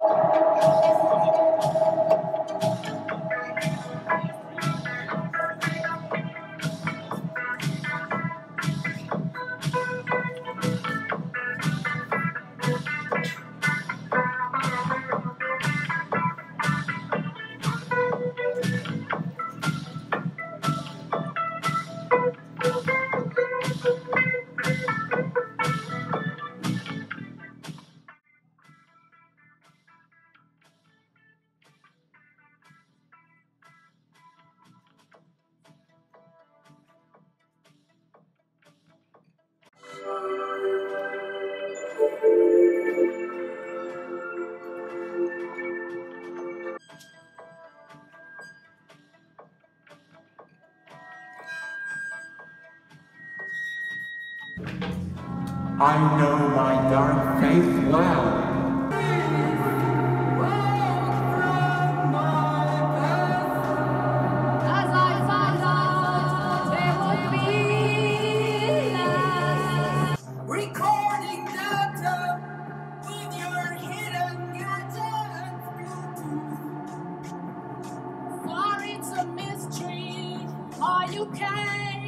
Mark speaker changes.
Speaker 1: I know my dark faith well.
Speaker 2: As I find out there will be less recording data with your hidden gadgets Bluetooth. For it's a mystery, are you okay?